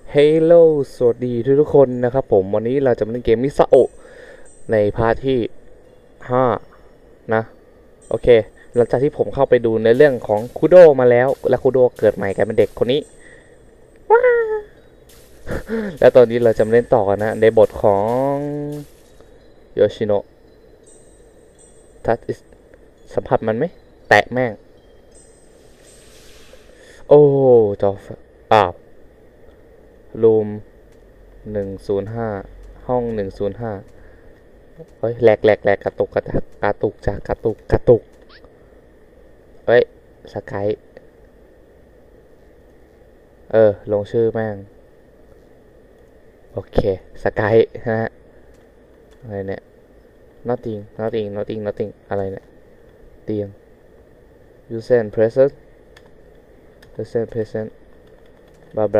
เฮลโลสวัสดีทุกคนนะครับผมวันนี้เราจะมาเล่นเกมมิซาโอะในพาร์ทที่5นะโอเคหลังจากที่ผมเข้าไปดูในเรื่องของคุโดมาแล้วและคุโดเกิดใหม่กลายเป็นเด็กคนนี้ว้าแล้วตอนนี้เราจะมาเล่นต่อกันนะในบทของโยชิโนะทัชสัมผัสมันไหมแตะแม่งโอ้จออ้าวรูม105ห้อง105เฮ้ยแหลกกระตุกจากกระตุกเฮ้ยสกายลงชื่อแม่งโอเคสกายฮะอะไรเนี่ย nothing อะไรเนี่ยเตียง user and present บลา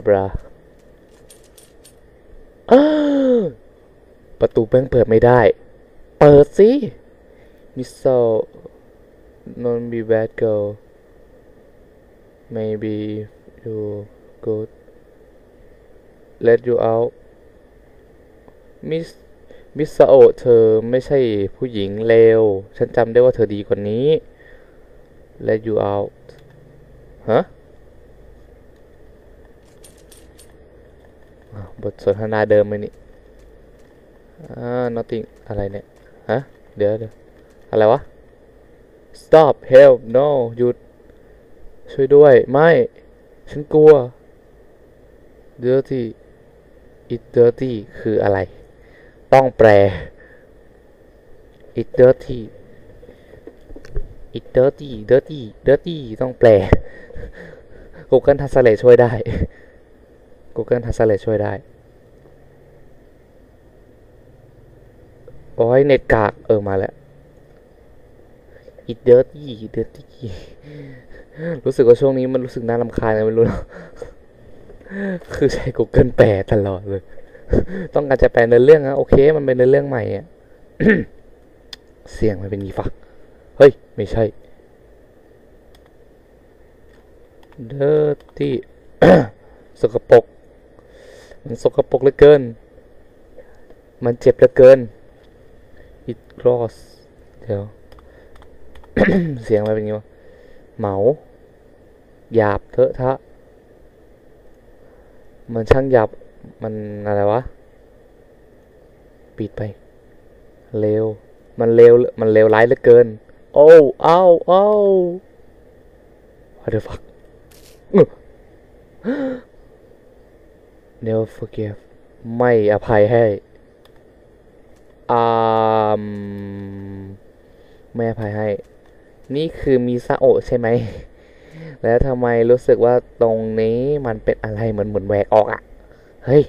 อ้าวประตูแม่งเปิดไม่ได้เปิดสิมิสโซ don't be bad girl maybe you good let you out มิสมิซาโอะเธอไม่ใช่ผู้หญิงเลวฉันจำได้ว่าเธอดีกว่านี้ let you out ฮะบทสนทนาเดิมไหมนี่nothing อะไรเนี่ยฮะเดี๋ยวอะไรวะ stop help no หยุดช่วยด้วยไม่ฉันกลัว dirty it dirty คืออะไรต้องแปล it dirtyต้องแปล Google Translate ช่วยได้ Google Translate ช่วยได้โอ้ยเน็ตกากมาแล้ว it dirty รู้สึกว่าช่วงนี้มันรู้สึกน่ารำคาญไม่รู้ คือใช้ Google แปลตลอดเลย ต้องการจะแปลในเรื่องนะโอเคมันเป็นในเรื่องใหม่อ่ะ เสียงมันเป็นงี้ฟักเฮ้ยไม่ใช่ dirty สกปรกมันสกปรกเหลือเกินมันเจ็บเหลือเกิน it gross เดี๋ยว เสียงมันเป็นงี้วะเหมาหยาบเถอะทะมันช่างหยาบมันอะไรวะปิดไปเลวมันเลวร้ายเหลือเกินโอ้อ้าว what the fuck never forgive ไม่อภัยให้อ่าไม่อภัยให้นี่คือมิซาโอะใช่ไหมแล้วทำไมรู้สึกว่าตรงนี้มันเป็นอะไรเหมือนแหวกออกอ่ะเฮ้ย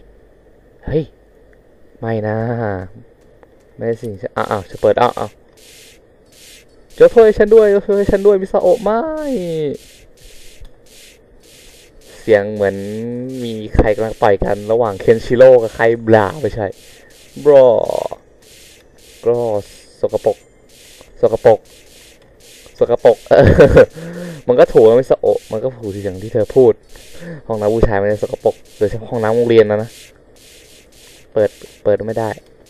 ไม่นะไม่สิอ้าวจะเปิดอ้าช่วยฉันด้วยมิซาโอะไม่เสียงเหมือนมีใครกำลังต่อยกันระหว่างเคนชิโร่กับใครบลาไม่ใช่บรอก็สกปรกมันก็ถูกไม่สะโอะมันก็ถูกอย่างที่เธอพูดห้องน้ำผู้ชายมันสกปรกโดยเฉพาะห้องน้ำโรงเรียนนะเปิดไม่ได้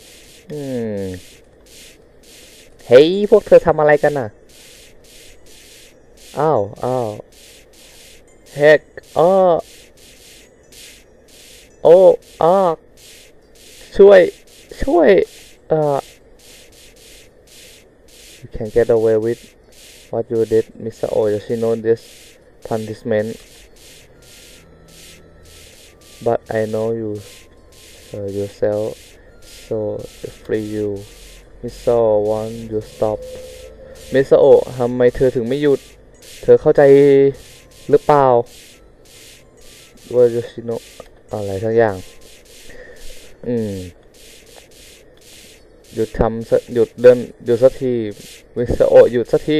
เฮ้ยพวกเธอทำอะไรกันน่ะอ้าวเฮกโอ้อ้าช่วย you can get away with what you did Mr. Oyoshino this punishment but I know you yourself so free you Mr. want you stop Mr. O ทำไมเธอถึงไม่หยุดเธอเข้าใจหรือเปล่าว่าโยชิโนะอะไรทั้งอย่างหยุดเดินหยุดสักทีมิสโอะหยุดสักที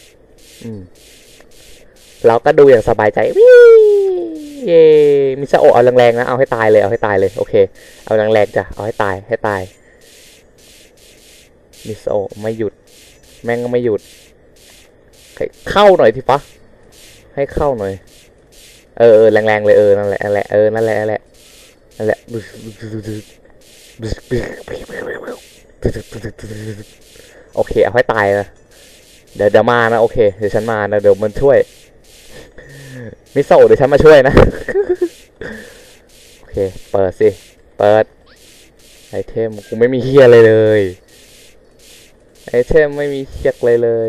เราก็ดูอย่างสบายใจวิเย่มิสโอะเอาแรงๆนะเอาให้ตายเลยโอเคเอาแรงๆจ้ะเอาให้ตายมิสโอะไม่หยุดแม่งก็ไม่หยุดเข้าหน่อยทีปะให้เข้าหน่อยแรงๆเลยนั่นแหละนั่นแหละโอเคเอาให้ตายนะเดี๋ยวมานะโอเคเดี๋ยวฉันมานะเดี๋ยวมันช่วยมิโซะเดี๋ยวฉันมาช่วยนะโอเคเปิดสิเปิดไอเทมกูไม่มีเฮียเลยไอเทมไม่มีเฮียเลย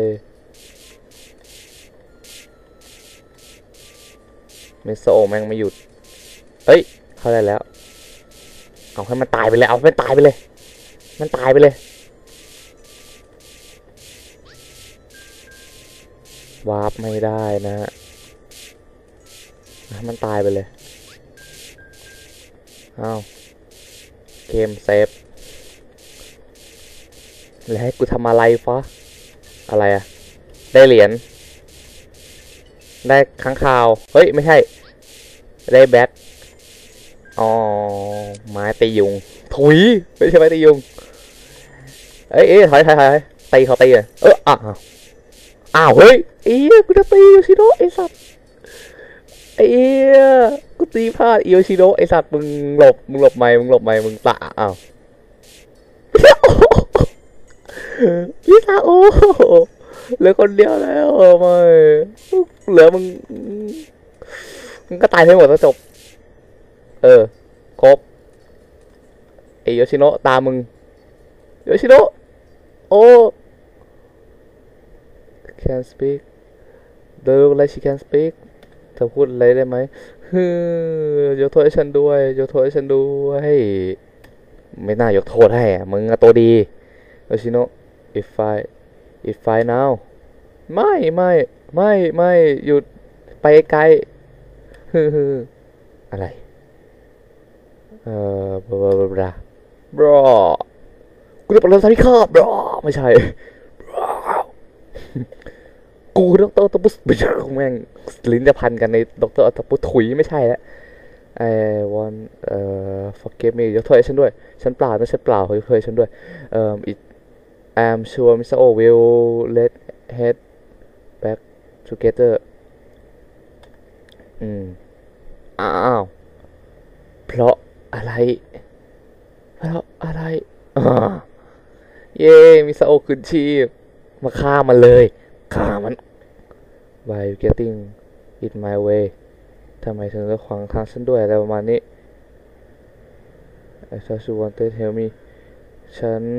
มิโซะแม่งไม่หยุดเฮ้ยเข้าได้แล้วเอาให้มันตายไปเลยเอาให้มันตายไปเลยมันตายไปเลยวาร์ปไม่ได้นะให้มันตายไปเลยอ้าวเกมเซฟแล้วให้กูทำอะไรฟะอะไรอะได้เหรียญได้ค้างคาวเฮ้ยไม่ใช่ได้แบทอ๋อไม้ตียุงถุยไม่ใช่ไม้ตียุงเอ้ยถอยตีเขาตีเลยอ้าวเฮ้ยกูจะตีโยชิโนะไอสัตว์กูตีพลาดโยชิโนะไอสัตว์มึงหลบไม่มึงตะอ้าวพี่ซาโอเหลือคนเดียวแล้วไม่เหลือมึงก็ตายให้หมดแล้วจบครบโยชิโนะตามมึงโยชิโนะโอ้ can speak เดินอะไร she can speak เธอพูดอะไรได้ไหมยกโทษให้ฉันด้วยไม่น่ายกโทษให้มึงตัวดีโยชิโนะ if I now ไม่หยุดไปไกลอะไรบรากูจะเป็นเรื่องที่ข้าบราไม่ใช่กูดร.ออตปุสไม่ใช่แม่งลิ้นจะพันกันในดร.ออตปุสถุยไม่ใช่แล้วไอ้วันforgive me ยกโทษให้ฉันด้วยฉันเปล่ายกโทษให้ฉันด้วยI'm sure Mr. O will let head back together อ้าวเพราะอะไรเย้มิซาโอะคืนชีพมาฆ่ามันเลยฆ่ามัน Why you getting in my way ทำไมถึงจะขวางทางฉันด้วยอะไรประมาณนี้ I thought you wanted to help me ฉัน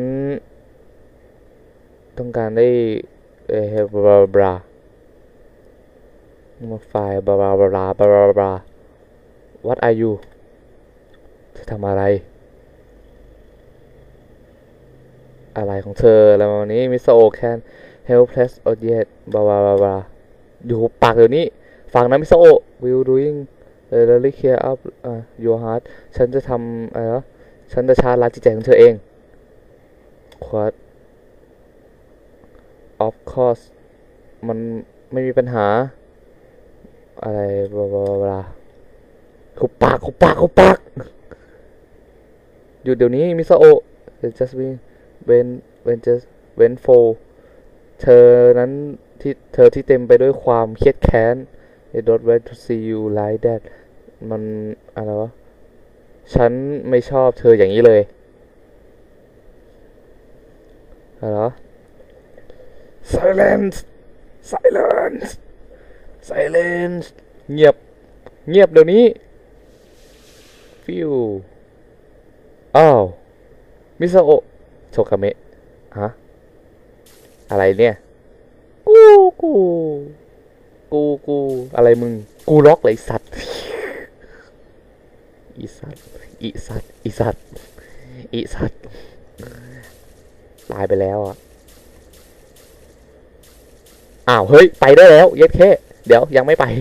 ต้องการได้บรามาไฟล์บรา What are you จะทำอะไรของเธอแล้ววันนี้มิสโอ can helpless or yet บราอยู่ปากเดี๋ยวนี้ฟังนะมิสโอ will doing really care up your heart ฉันจะทำอะไรวะฉันจะชาร์จจิตใจของเธอเอง Quite of course มันไม่มีปัญหาอะไรบราคุบปากหยุดเดี๋ยวนี้มิซาโอ just when for เธอนั้นที่เต็มไปด้วยความเครียดแค้น I don't want to see you like that มันอะไรวะฉันไม่ชอบเธออย่างนี้เลยอะไรวะ silence เงียบเดี๋ยวนี้ฟิวอ้าวมิซาโอะโชคาเมะฮะอะไรเนี่ยกูอะไรมึงกูล็อกเลยสัตว์อีสัตว์ตายไปแล้วอ่ะอ้าวเฮ้ยไปได้แล้วเย็ดแค่เดี๋ยวยังไม่ไป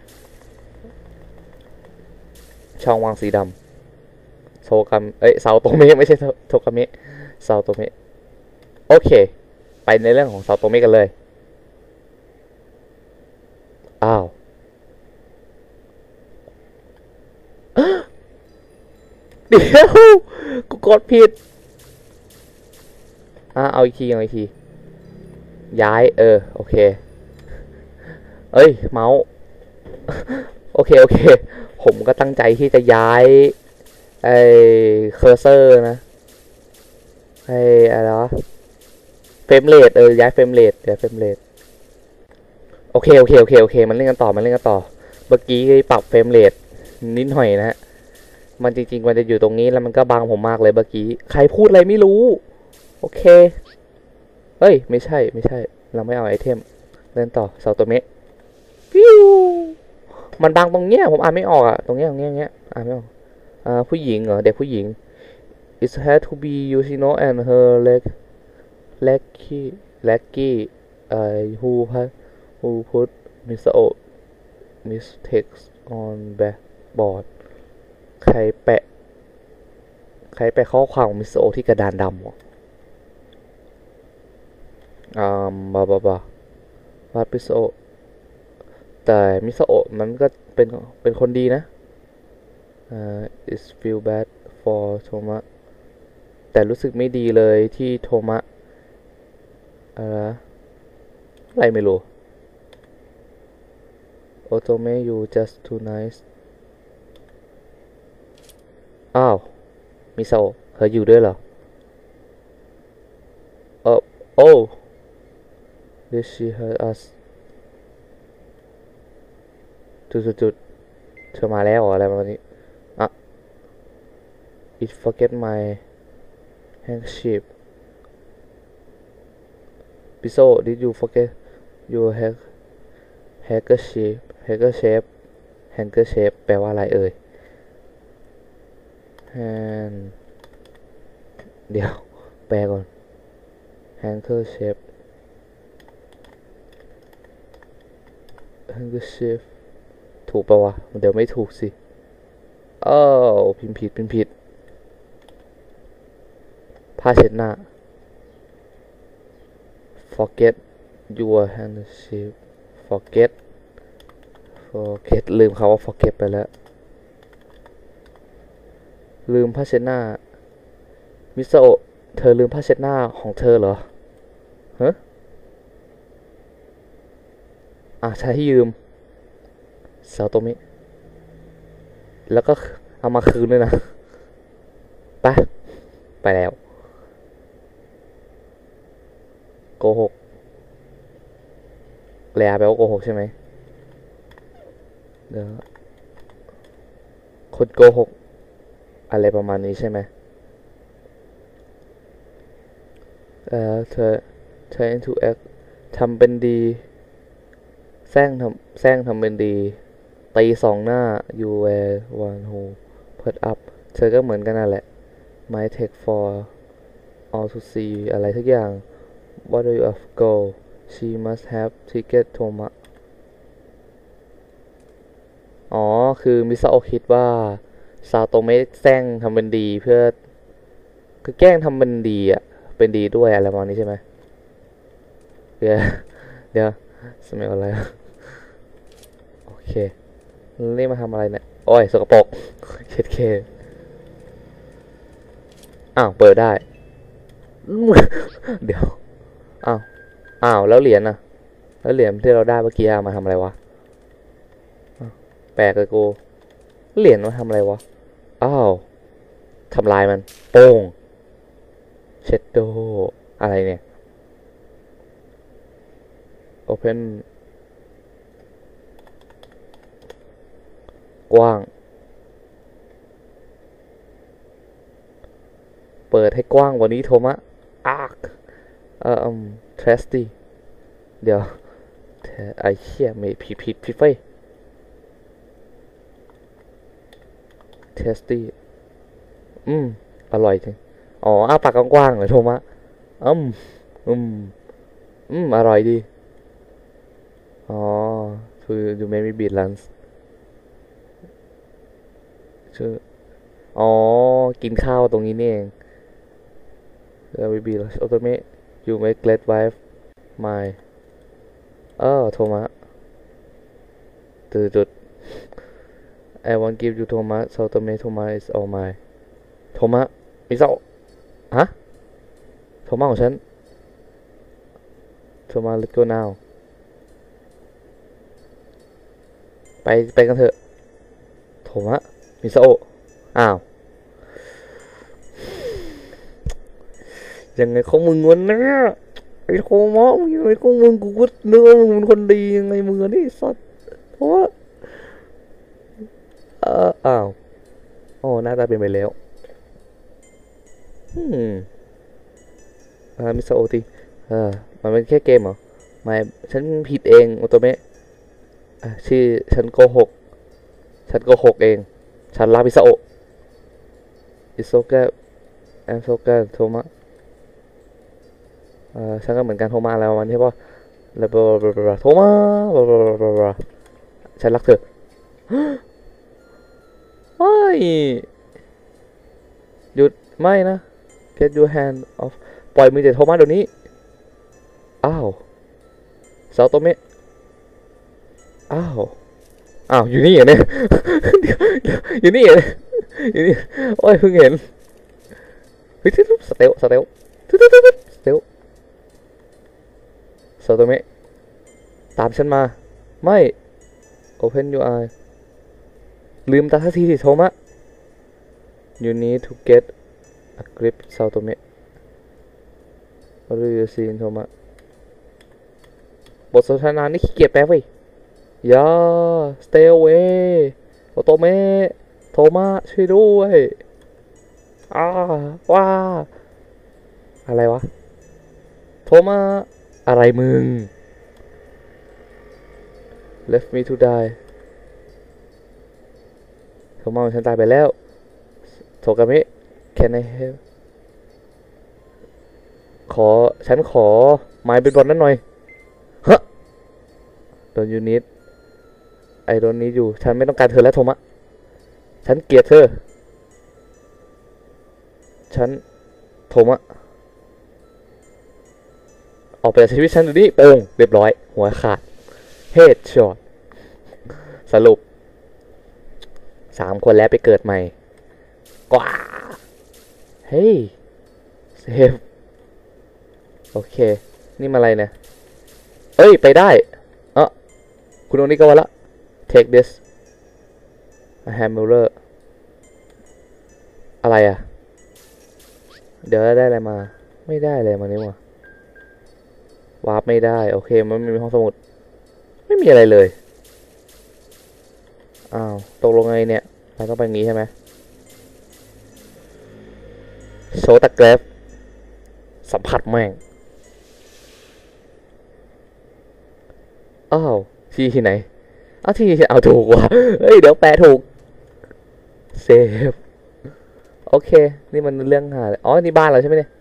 ช่องวางสีดำโซโตเมะไม่ใช่โทกาเมะซาโตเมะโอเคไปในเรื่องของซาโตเมะกันเลยอ้าวเดี๋ยวกูกดผิดเอาอีกทีย้ายโอเคเอ้ยเมาส์โอเคผมก็ตั้งใจที่จะย้ายไอเคอร์เซอร์นะไออะไรวะเฟรมเรทย้ายเฟรมเรทโอเคมันเล่นกันต่อเมื่อกี้ปรับเฟรมเรทนิดหน่อยนะฮะมันจริงๆมันจะอยู่ตรงนี้แล้วมันก็บังผมมากเลยเมื่อกี้ใครพูดอะไรไม่รู้โอเคเฮ้ยไม่ใช่เราไม่เอาไอเทมเล่นต่อเซาโตเมะฟิวมันบังตรงเนี้ยผมอ่านไม่ออกอะตรงเนี้ยอ่านไม่ออกผู้หญิงเหรอเด็กผู้หญิง it had to be Yoshino and her lackey who put Misao mistakes on backboard ใครแปะข้อความของมิสโอที่กระดานดำบาว่ามิสโอแต่มิสโอมันก็เป็นคนดีนะit's feel bad for โทมะแต่รู้สึกไม่ดีเลยที่โทมะอะไรไม่รู้โอโตเมะ you just too nice อ้าวมิสโอเธออยู่ด้วยเหรอโอ้ did she hurt us จุดเธอมาแล้วอะไรประมาณนี้อ่ะ it forget my handkerchief Piso did you forget your handkerchief แปลว่าอะไรเอ่ย hand เดี๋ยวแปลก่อน handkerchief ถูกปะวะเดี๋ยวไม่ถูกสิพิมพ์ผิดผ้าเช็ดหน้า forget your handkerchief forget ลืมคำว่า forget ไปแล้วลืมผ้าเช็ดหน้ามิซาโอะเธอลืมผ้าเช็ดหน้าของเธอเหรอฮะใช้ให้ยืมซาโตมิแล้วก็เอามาคืนด้วยนะไปแล้วโกหกแปลว่าโกหกใช่ไหมเดี๋ยวคนโกหกอะไรประมาณนี้ใช่ไหมเธอ trying to act ทำเป็นดีแซงทำเป็นดีตีสองหน้า you were one who put up เธอก็เหมือนกันนั่นแหละ my take for all to see อะไรทุกอย่าง what do you of go she must have ticket Toma คือมิซาโอะคิดว่าซาโตเมะแซงทำเป็นดีเพื่อคือแกล้งทำเป็นดีเป็นดีด้วยอะไรประมาณนี้ใช่ไหมเดี๋ยวสมัยอะไรโอเคนี่มาทำอะไรเนี่ยโอ้ยสกปรกเคเปิดได้เดี๋ยวแล้วเหรียญที่เราได้เมื่อกี้มาทำอะไรวะแปลกเลยกูเหรียญมาทำอะไรวะทำลายมันโป้งเชดโดอะไรเนี่ย Open กว้างเปิดให้กว้างกว่านี้โทมะtrusty เดี๋ยวไอ้เหี้ยไม่ผิดไฟ tasty อร่อยจริงปากกว้างๆเลยโทมะอร่อยดีคือyou make me beat lunch ชื่อกินข้าวตรงนี้นี่เองwe be automate you make great wife my โทมะจุด I want give you Thomas so Thomas is all mine โทมะมิซาฮะโทมะของฉันโทมะ let's go now ไปกันเถอะโทมะมิซาโอะยังไงของมึงวันนี้ไอ้โคมอมึงยังไงของมึงกูก็นึกว่ามึงเป็นคนดียังไงมึงนี่สัตว์เพราะว่าอ้าวโอ้หน้าตาเป็นไปแล้วอืมมิสโอทีมันเป็นแค่เกมเหรอไม่ฉันผิดเองโอโตเมะชื่อฉันโกหกเองฉันลาพิซาโออิโซเกะแอมโซเกะโทมะฉันก็เหมือนกันโทมาแล้ววันที่ว่าแล้วโทมาฉันรักเธอไม่หยุดไม่นะ get your hand off ปล่อยมือจากโทมาเดี๋ยวนี้อ้าวซาโตเมะอ้าวอยู่นี่เหรอเนี่ยอยู่นี่เหรออยู่นี่โอ้ยเพิ่งเห็นเฮ้ยสเตลสเตลซาโตเมะตามฉันมาไม่ open your eye ลืมตาสักทีสิโทมะ you need to get a grip ซาโตเมะ what do you see โทมะบทสนทนานี่ขี้เกียจแปลเว้ยอย่า stay away โอโตเมะโทมะช่วยด้วยว้าอะไรวะโทมะอะไรมึง left me to die โทมะฉันตายไปแล้วโทกามิ can I help ฉันขอไม้เบสบอลนั่นหน่อยฮะ don't you need I don't need you ฉันไม่ต้องการเธอแล้วโทมะฉันเกลียดเธอโทมะออกไปจากชีวิตฉันดูนี่โป่งเรียบร้อยหัวขาดเฮดช็อตสรุป3 คนแล้วไปเกิดใหม่กว่าเฮ้ยเซฟโอเคนี่มาอะไรเนี่ยเอ้ยไปได้คุณตรงนี้ก็ว่าละ take this a hammer อะไรอ่ะเดี๋ยวได้อะไรมาไม่ได้อะไรมาเนี่ยวะวาร์ปไม่ได้โอเคมันไม่มีห้องสมุดไม่มีอะไรเลยอ้าวตกลงไงเนี่ยเราต้องไปงี้ใช่ไหมโชว์ตะเกรฟสัมผัสแม่งอ้าวที่ไหนที่เอาถูกว่ะเฮ้ยเดี๋ยวแปลถูกเซฟโอเคนี่มันเรื่องหานี่บ้านเราใช่ไหมเนี่ย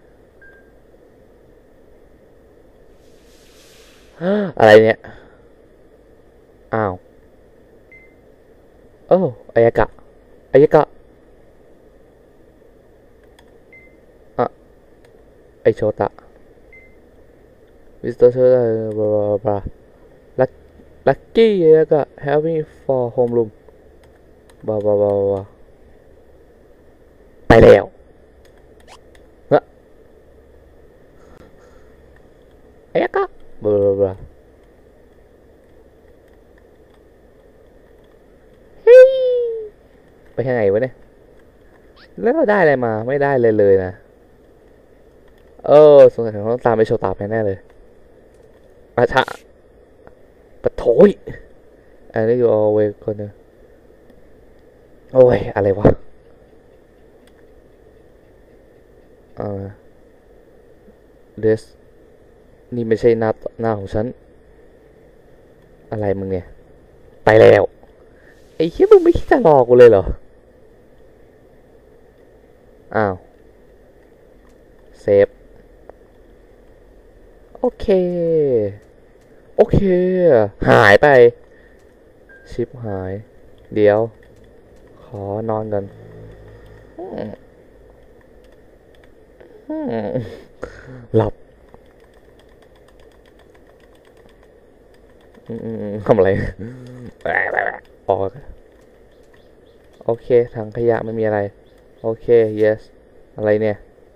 อะไรเนี่ยอ้าวอายากะไอโชตะวิสเตอร์เชอร์บลาบลาลักกี้อายากะ having for home room บลาบลาบลาไปแล้วอายากะบลาบลาไปยังไงวะเนี่ยแล้วเราได้อะไรมาไม่ได้เลยนะสงสัยต้องตามไปโชว์ตาแน่เลยอาชะปะโถยอันนี้อยู่เอาไว้ก่อนนะโอ้ยอะไรวะเดสนี่ไม่ใช่หน้าของฉันอะไรมึงเนี่ยไปแล้วไอ้เหี้ยมึงไม่คิดจะหลอกกูเลยเหรออ้าวเซฟโอเคหายไปชิปหายเดี๋ยวขอนอนกันหลับทำอะไรออกโอเคถังขยะไม่มีอะไรโอเค yes อะไรเนี่ย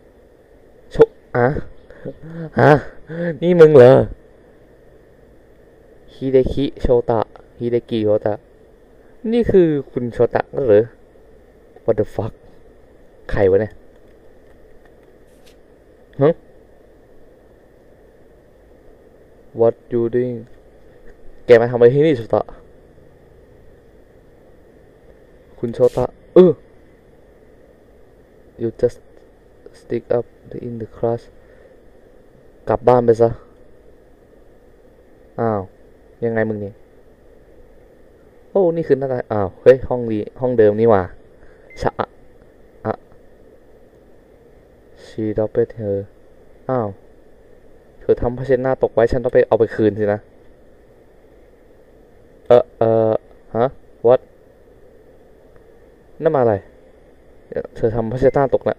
นี่มึงเหรอฮิเดกิโชตะนี่คือคุณโชตะหรือ what the fuck ใครวะเนี่ย what you doing แกมาทำอะไรที่นี่โชตะคุณโชตะyou just stick up in the class กลับบ้านไปซะอ้าวยังไงมึงนี่โอ้นี่คือหน้าตาอ้าวเฮ้ยห้องนี้ห้องเดิมนี่หว่าชะอะ she dropped her อ้าวเธอทำผ้าเช็ดหน้าตกไว้ฉันต้องไปเอาไปคืนสินะฮะ what นั่นมาอะไรเธอทำผ้าเช็ดหน้าตกนะ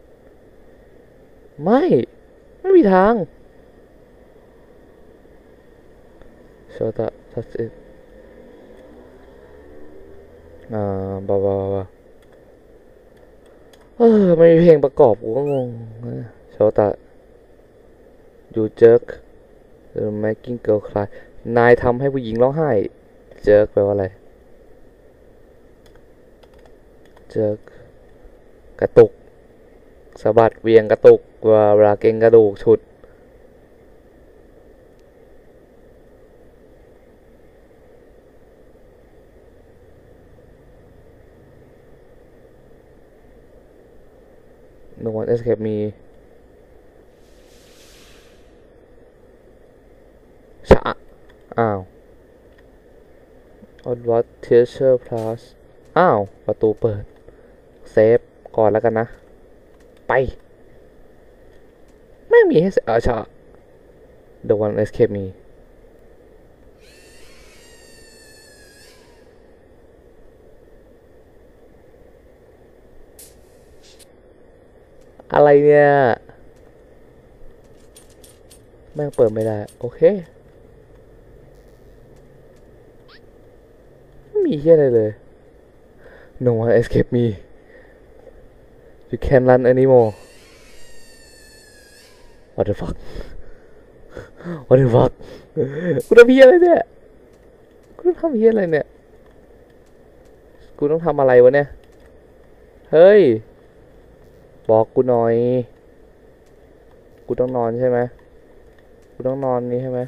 ไม่มีทางโชตะ touch it บาไม่มีเพลงประกอบกูก็งงโชตะ you jerk you're making girl cry นายทำให้ผู้หญิงร้องไห้ jerk แปลว่าอะไร jerk กระตุกสะบัดเวียงกระตุกเวลาเก่งกระดูกฉุดNo one escape me ชะอ้าว On what teacher plus อ้าวประตูเปิดเซฟก่อนแล้วกันนะไปไม่มีให้ชะ The one escape me อะไรเนี่ยแม่งเปิดไม่ได้โอเคไม่มีเหี้ยอะไรเลย No one escape me You can't run anymore What the fuck What the fuck กูทำเหี้ยอะไรเนี่ยกูต้องทำเหี้ยอะไรเนี่ยกูต้องทำอะไรวะเนี่ยเฮ้ยบอกกูหน่อยกูต้องนอนใช่ไหมกูต้องนอนนี้ใช่ไหม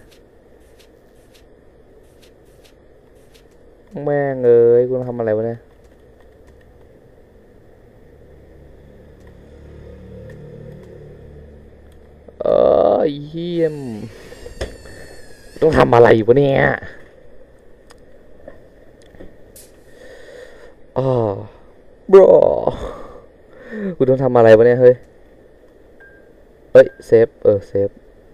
แม่งกูต้องทำอะไรวะเนี่ยเยี่ยมต้องทำอะไรวะเนี่ยbro กูต้องทำอะไรวะเนี่ยเฮ้ยเซฟเซฟ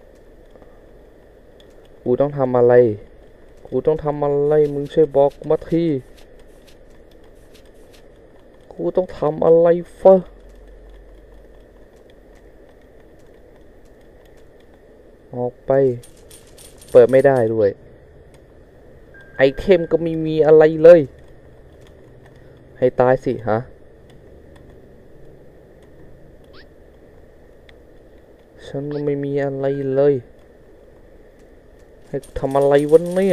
กูต้องทำอะไรมึงช่วยบอกกูมาทีกูต้องทำอะไรฟะออกไปเปิดไม่ได้ด้วยไอเทมก็ไม่มีอะไรเลยให้ตายสิฮะฉันก็ไม่มีอะไรเลยให้ทำอะไรวันนี้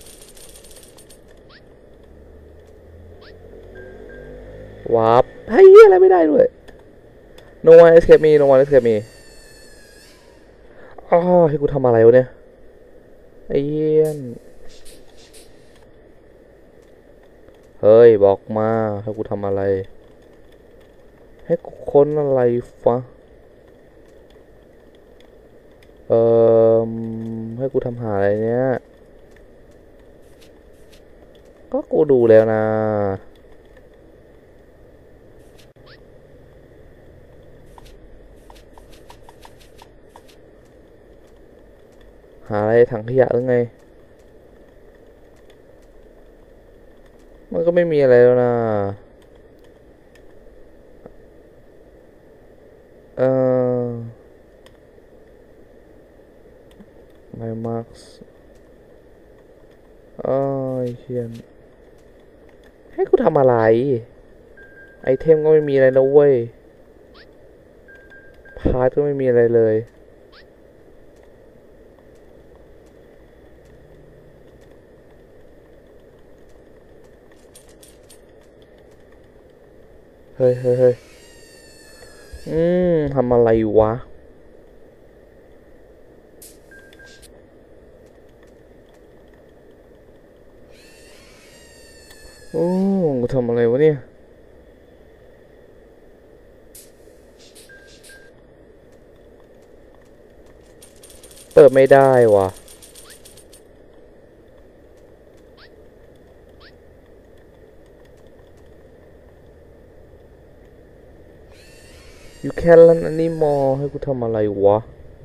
วาร์ปให้อะไรไม่ได้ด้วย No one escape me No one escape me ให้กูทำอะไรวะเนี่ยไอ้เหี้ยนเฮ้ยบอกมาให้กูทำอะไรให้กูค้นอะไรฟะให้กูทำหาอะไรเนี้ยก็กูดูแล้วนะหาอะไรถังขยะหรือไงมันก็ไม่มีอะไรแล้วนะMy marks เฮียนให้กูทำอะไรไอเทมก็ไม่มีอะไรนะเว้ยพาร์ทก็ไม่มีอะไรเลยเฮ้ยทำอะไรวะโอ้กูทำอะไรวะเนี่ยเปิดไม่ได้วะอยู่แค่ลันอันนี้มอให้กูทำอะไรวะ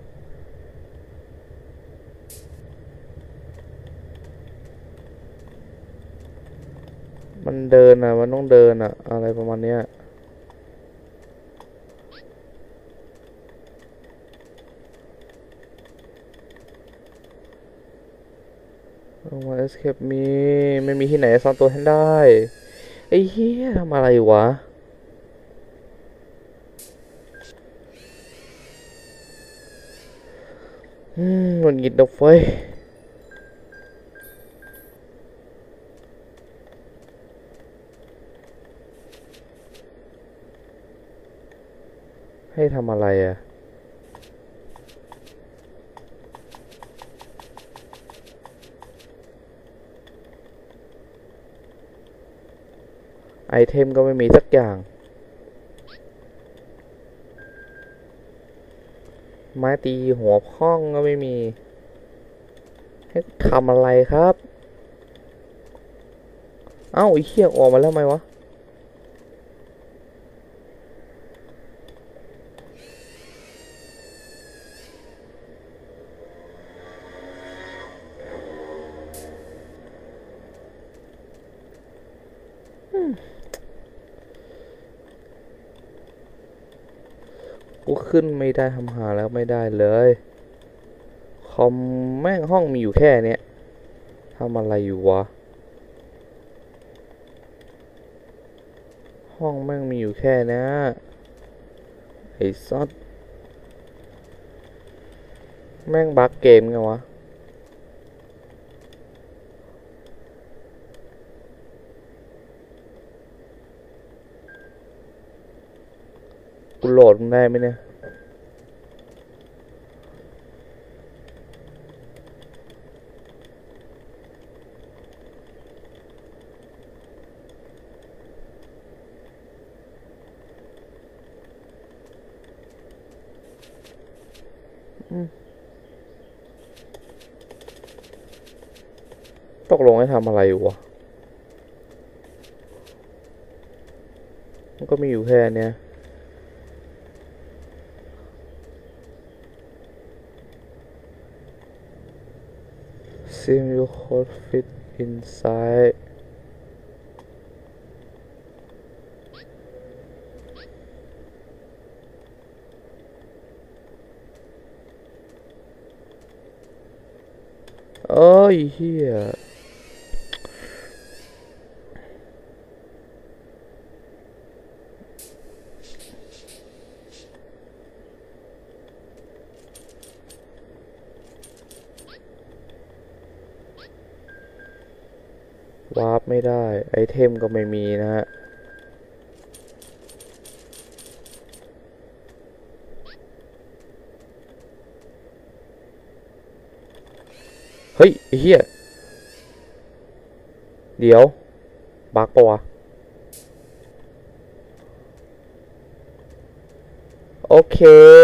มันเดินอ่ะมันต้องเดินอ่ะอะไรประมาณเนี้ยลงมา escape มีไม่มีที่ไหนซ่อนตัวให้ได้ไอ้เหี้ยทำอะไรวะมันหงิดดอกไฟให้ทำอะไรอ่ะไอเทมก็ไม่มีสักอย่างไม้ตีหัวพ่องก็ไม่มีให้ทำอะไรครับเอ้าไอ้เหี้ยออกมาแล้วไหมวะกูขึ้นไม่ได้ทำหาแล้วไม่ได้เลยคอมแม่งห้องมีอยู่แค่เนี้ยทำอะไรอยู่วะห้องแม่งมีอยู่แค่นี้ไอ้ซอสแม่งบั๊กเกมไงวะกูโหลดมึงได้ไหมเนี่ยตกลงให้ทำอะไรอยู่วะมันก็มีอยู่แค่เนี้ย Seem you could fit inside เอ้ยเฮียวาร์ปไม่ได้ไอเทมก็ไม่มีนะฮะเฮ้ยไอ้เฮียเดี๋ยวบักปะวะโอเค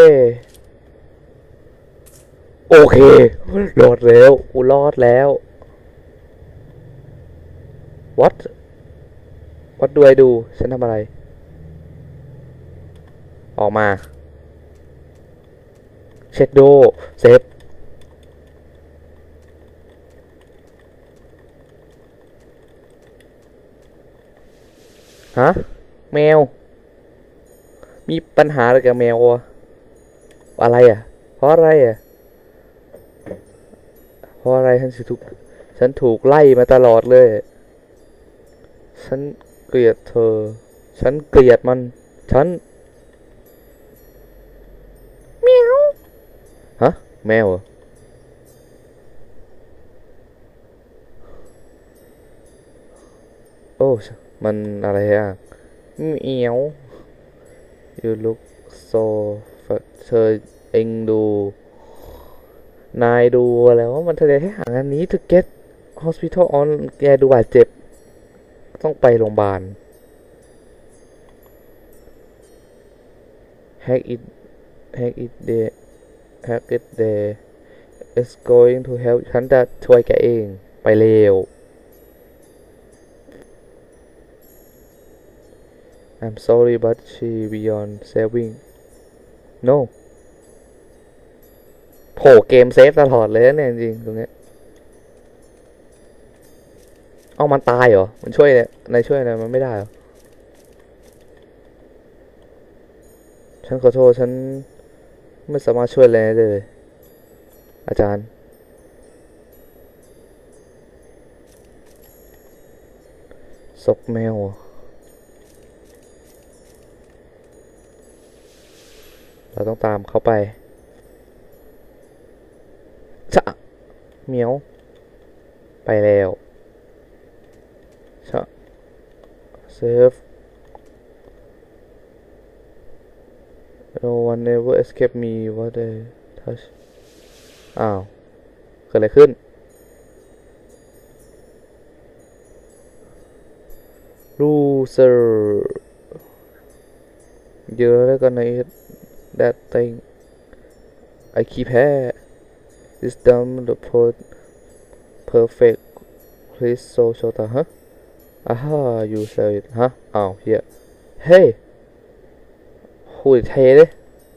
โอเครอดแล้วกูรอดแล้ว what what do I do ฉันทำอะไรออกมาเช็ดโดเซฟฮะแมวมีปัญหาอะไรกับแมววะอะไรอ่ะเพราะอะไรอ่ะเพราะอะไรฉันถูกไล่มาตลอดเลยฉันเกลียดเธอฉันเกลียดมันฉันแมวฮะแมวเหรอโอ้มันอะไรอ่ะเหมียว you look so เธอเองดูนายดูอะไรว่ามันแสดงให้หางานนี้ to get hospital on แกดูบาดเจ็บต้องไปโรงพยาบาล hack it hack it there hack it there is going to help ฉันจะช่วยแกเองไปเร็ว I'm sorry but she beyond saving no โผล่เกมเซฟตลอดเลยนะเนี่ยจริงตรงเนี้ยเอามันตายเหรอมันช่วยเนี่ยนายช่วยอะไรมันไม่ได้เหรอฉันขอโทษฉันไม่สามารถช่วยอะไรได้เลยอาจารย์ศพแมวเราต้องตามเข้าไปจะเหมียวไปแล้วชะเซฟ no one ever escape me what they touch อ้าวเกิดอะไรขึ้น loser เยอะแล้วกันใน that thing I keep hair this dumb the perfect please so shota ฮะaha you say it ฮะอ้าวเฮียเฮ้ยคุยเทเลย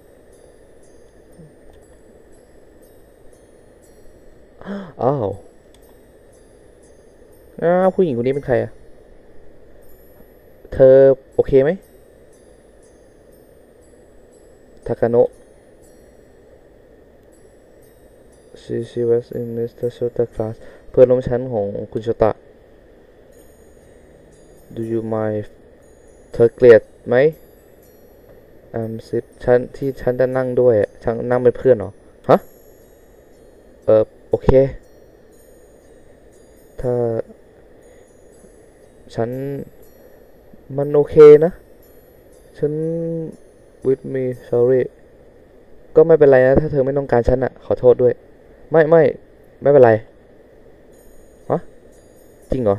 อ้าวผู้หญิงคนนี้เป็นใครอะเธอโอเคไหมทากาโนะ she was in Mr. Shota class เพื่อนร่วมชั้นของคุณโชตะ do you mind เธอเกลียดไหมsit ฉันจะนั่งด้วยฉันนั่งเป็นเพื่อนเหรอฮะโอเคถ้าฉันมันโอเคนะฉัน with me sorry ก็ไม่เป็นไรนะถ้าเธอไม่ต้องการฉันอะขอโทษด้วยไม่เป็นไรฮะจริงเหรอ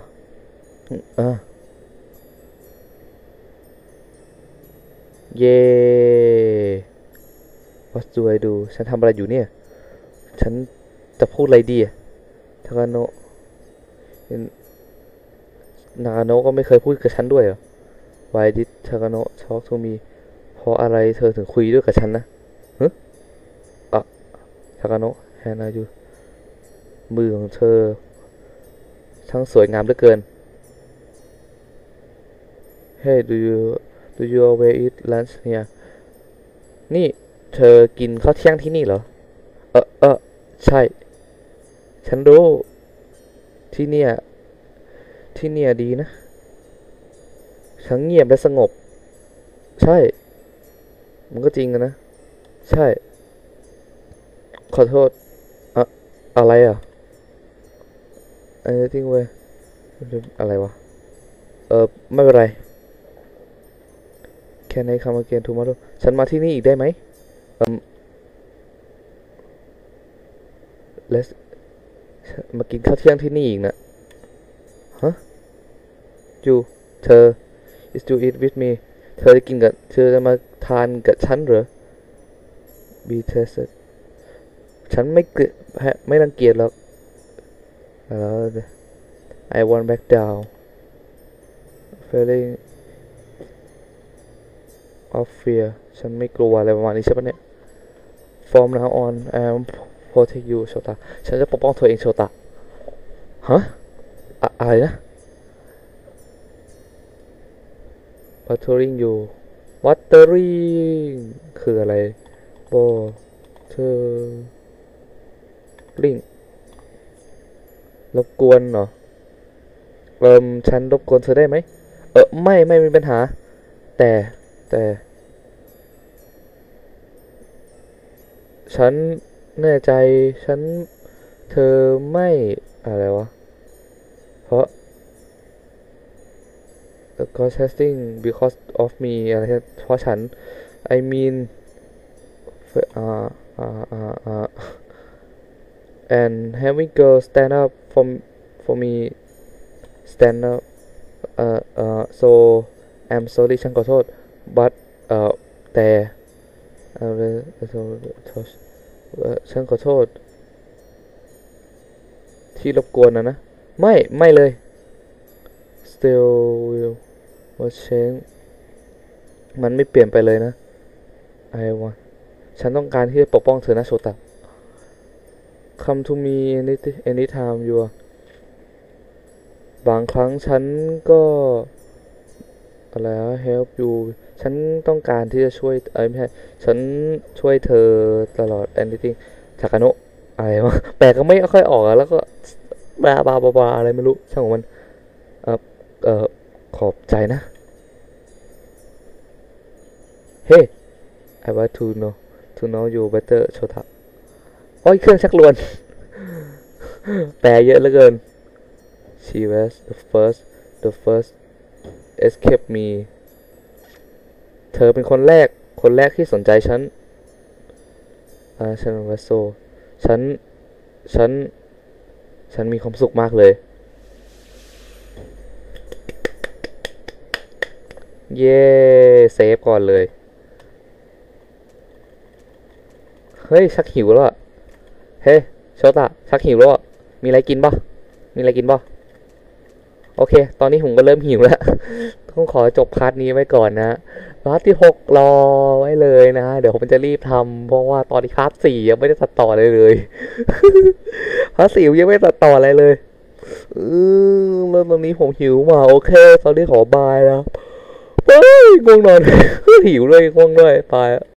เย่ what do I do ฉันทำอะไรอยู่เนี่ยฉันจะพูดอะไรดีทากาโนะนากาโนะก็ไม่เคยพูดกับฉันด้วยเหรอ Why did ทากาโนะ talk to me เพราะอะไรเธอถึงคุยด้วยกับฉันนะทากาโนะแฮนายูมือของเธอช่างสวยงามเหลือเกิน Hey do you always eat lunch here นี่เธอกินข้าวเที่ยงที่นี่เหรอใช่ฉันรู้ที่เนี่ยดีนะทั้งเงียบและสงบใช่มันก็จริงนะใช่ขอโทษอะไรanything เว้ยอะไรวะไม่เป็นไร Can I come again tomorrow ฉันมาที่นี่อีกได้ไหมlet's มากินข้าวเที่ยงที่นี่อีกนะฮะเธอ is to eat with me เธอจะมาทานกับฉันเหรอ be tested ฉันไม่รังเกียจหรอกI want back down feeling of fear ฉันไม่กลัวอะไรประมาณนี้ใช่ปะเนี่ย from now on I am protect you โชตะฉันจะปกป้องเธอเองโชตะฮะอะไรนะ watering you watering คืออะไรwatering รบกวนเหรอฉันรบกวนเธอได้ไหมไม่มีปัญหาแต่ฉันแน่ใจเธอไม่อะไรวะเพราะ cause testing because of me อะไรเพราะฉัน I mean and having girls stand up for me stand up so I'm sorry ฉันขอโทษ but แต่ฉันขอโทษที่รบกวนนะไม่เลย still will was change มันไม่เปลี่ยนไปเลยนะ I want ฉันต้องการที่จะปกป้องเธอนะโชตะ come to me anytime you are บางครั้งฉันก็อะไรhelp you ฉันต้องการที่จะช่วยไม่ใช่ฉันช่วยเธอตลอด anything ทากาโนะอะไรวะแปลก็ไม่ค่อยออกแล้วก็บาอะไรไม่รู้ช่างของมันขอบใจนะ Hey I want to know you better โชตะโอ้ยเครื่องชักลวน แปลเยอะเหลือเกิน She was the first escape me เธอเป็นคนแรกที่สนใจฉันฉันว่าโซฉันมีความสุขมากเลยเย้เซฟก่อนเลยเฮ้ยชักหิวแล้วอะเฮ้ยโชตะชักหิวแล้วอะมีอะไรกินป่ะโอเคตอนนี้ผมก็เริ่มหิวแล้ว ต้องขอจบพาร์ทนี้ไว้ก่อนนะพาร์ทที่6รอไว้เลยนะเดี๋ยวผมจะรีบทำเพราะว่าตอนนี้พาร์ท4ยังไม่ได้ตัดต่อเลย พาร์ท4ยังไม่ตัดต่ออะไรเลยแล้วตอนนี้ผมหิวมาโอเคตอนนี้ขอบายแล้วเฮ้ยง่วงนอน หิวเลยง่วงด้วยไป